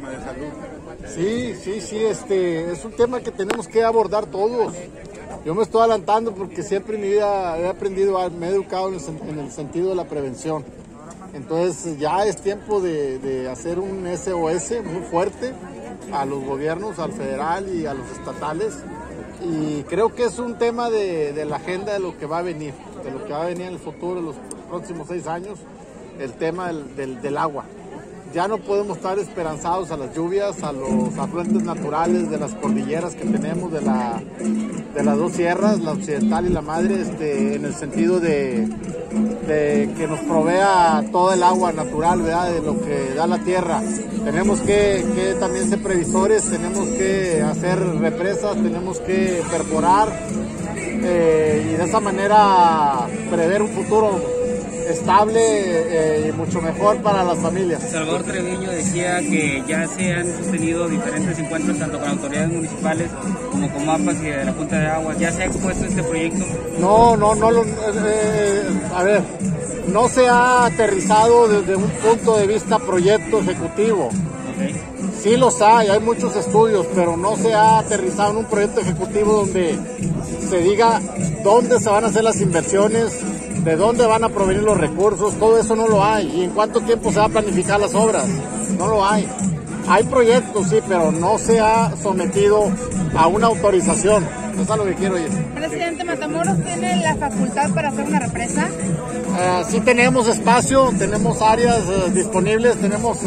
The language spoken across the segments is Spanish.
tema de salud. Sí, es un tema que tenemos que abordar todos. Yo me estoy adelantando porque siempre en mi vida he aprendido, me he educado en el sentido de la prevención. Entonces ya es tiempo de hacer un SOS muy fuerte a los gobiernos, al federal y a los estatales. Y creo que es un tema de la agenda de lo que va a venir, en el futuro, en los próximos 6 años, el tema del agua. Ya no podemos estar esperanzados a las lluvias, a los afluentes naturales de las cordilleras que tenemos, de las dos sierras, la occidental y la madre, en el sentido de que nos provea todo el agua natural, ¿verdad? De lo que da la tierra. Tenemos que también ser previsores, tenemos que hacer represas, tenemos que perforar y de esa manera prever un futuro estable y mucho mejor para las familias. Salvador Treviño decía que ya se han sostenido diferentes encuentros tanto con autoridades municipales como con mapas y de la Junta de Agua. ¿Ya se ha expuesto este proyecto? No se ha aterrizado desde un punto de vista proyecto ejecutivo. Okay. Sí los hay muchos estudios, pero no se ha aterrizado en un proyecto ejecutivo donde se diga dónde se van a hacer las inversiones, de dónde van a provenir los recursos. Todo eso no lo hay. ¿Y en cuánto tiempo se va a planificar las obras? No lo hay. Hay proyectos, sí, pero no se ha sometido a una autorización. Eso es lo que quiero decir. Presidente, ¿Matamoros tiene la facultad para hacer una represa? Sí tenemos espacio, tenemos áreas disponibles, tenemos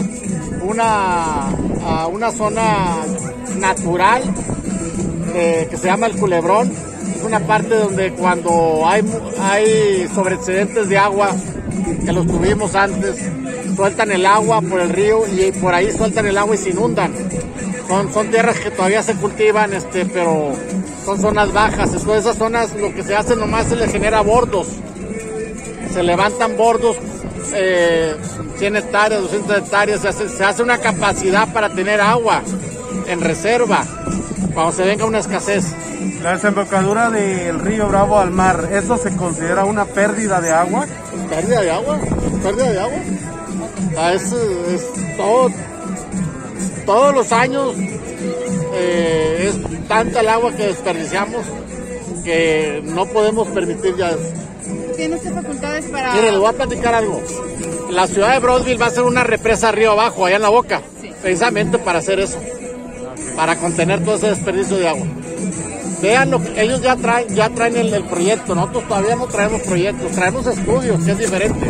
una zona natural que se llama el Culebrón. Es una parte donde cuando hay sobreexcedentes de agua, que los tuvimos antes, sueltan el agua por el río y por ahí sueltan el agua y se inundan. Son tierras que todavía se cultivan, pero son zonas bajas. Entonces esas zonas lo que se hace nomás se les genera bordos. Se levantan bordos, 100 hectáreas, 200 hectáreas, se hace una capacidad para tener agua en reserva cuando se venga una escasez. La desembocadura del río Bravo al mar, ¿eso se considera una pérdida de agua? ¿Pérdida de agua? ¿Pérdida de agua? Es todo. Todos los años es tanta el agua que desperdiciamos que no podemos permitir ya eso. ¿Tiene usted facultades para...? Mire, le voy a platicar algo. La ciudad de Brownsville va a hacer una represa río abajo, allá en la boca, sí, precisamente para hacer eso, para contener todo ese desperdicio de agua. Vean lo que ellos ya traen el proyecto. Nosotros todavía no traemos proyectos, traemos estudios, que es diferente.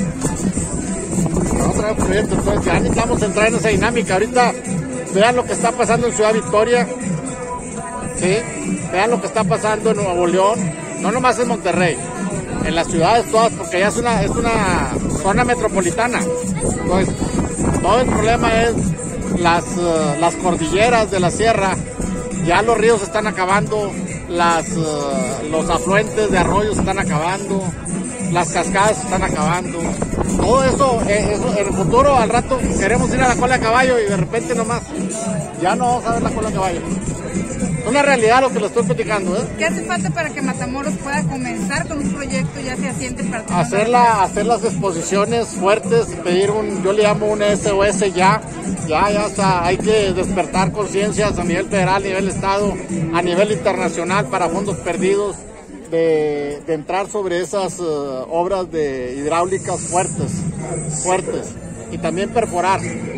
No traemos proyectos, entonces ya necesitamos entrar en esa dinámica. Ahorita vean lo que está pasando en Ciudad Victoria, ¿sí? Vean lo que está pasando en Nuevo León, no nomás en Monterrey, en las ciudades todas, porque ya es una zona metropolitana. Entonces, todo el problema es las cordilleras de la sierra. Ya los ríos se están acabando, los afluentes de arroyos se están acabando, las cascadas se están acabando. Todo eso, en el futuro, al rato, queremos ir a la cola de caballo y de repente nomás, ya no vamos a ver la cola de caballo. Es una realidad lo que le estoy platicando, ¿eh? ¿Qué hace falta para que Matamoros pueda comenzar con un proyecto ya fehaciente para hacer las exposiciones fuertes, pedir yo le llamo un SOS ya está, hay que despertar conciencias a nivel federal, a nivel estado, a nivel internacional para fondos perdidos, de entrar sobre esas obras de hidráulicas fuertes, y también perforar.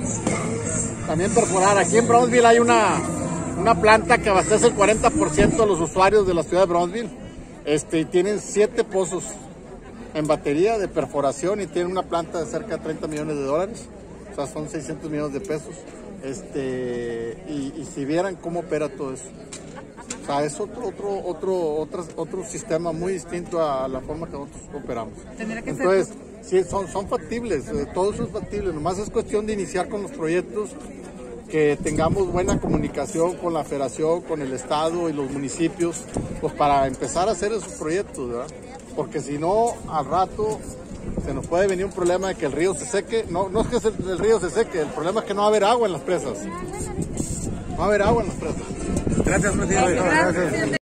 Aquí en Brownsville hay una planta que abastece el 40% de los usuarios de la ciudad de Brownsville. Tienen 7 pozos en batería de perforación y tienen una planta de cerca de $30 millones. O sea, son 600 millones de pesos. Y si vieran cómo opera todo eso. O sea, es otro sistema muy distinto a la forma que nosotros operamos. Entonces, sí, son factibles, todo eso es factible. Nomás es cuestión de iniciar con los proyectos, que tengamos buena comunicación con la federación, con el estado y los municipios, pues para empezar a hacer esos proyectos, ¿verdad? Porque si no, al rato se nos puede venir un problema de que el río se seque. No es que el río se seque, el problema es que no va a haber agua en las presas. No va a haber agua en las presas. Gracias, presidente. Gracias.